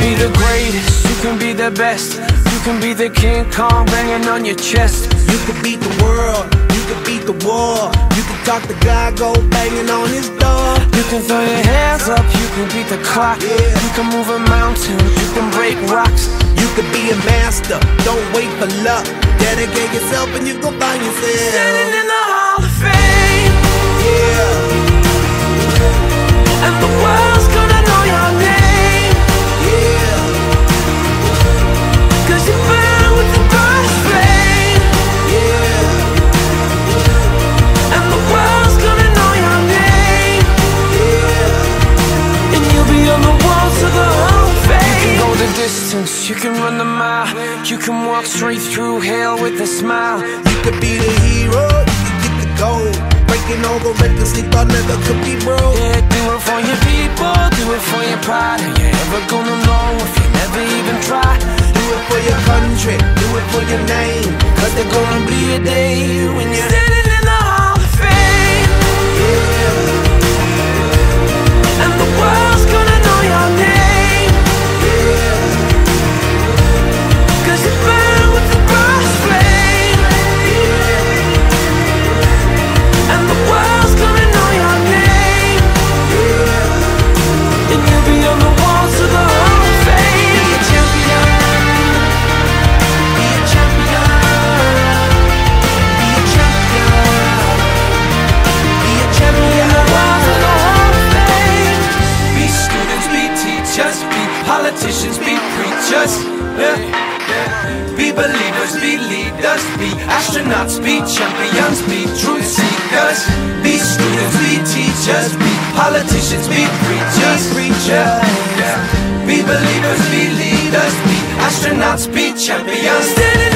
be the greatest, you can be the best. You can be the King Kong banging on your chest. You can beat the world, you can beat the war. You can talk to God, go banging on his door. You can throw your hands up, you can beat the clock. You can move a mountain, you can break rocks. You can be a master, don't wait for luck. Dedicate yourself and you gon' find yourself standing in the Hall of Fame. Yeah. And the world's gonna know your name. Yeah. Cause you burn with the brightest flame. Yeah. And the world's gonna know your name. Yeah. And you'll be on the walls of the Hall of Fame. You can go the distance, you can run the mile. You can walk straight through hell with a smile. You could be the hero, you can get the gold. Breaking all the records they thought never could be broke. Yeah, do it for your people, do it for your pride. Are you ever gonna know if you never even try? Do it for your country, do it for your name. Cause there's gonna be a day when you're standing in the Hall of Fame. Yeah. And the world's gonna know your name. Yeah. Cause you burn with the brightest flame. Yeah. And the world's gonna know your name. Yeah. And you'll be on the walls of the Hall of Fame. Be a champion. Be a champion. Be a champion. Be a champion. The walls of the Hall of Fame. Be students, be teachers, be politicians, be preachers. Yeah. Be believers, be leaders, be astronauts, be champions, be truth seekers. Be students, be teachers, be politicians, be preachers. Yeah. Be believers, be leaders, be astronauts, be champions. Standing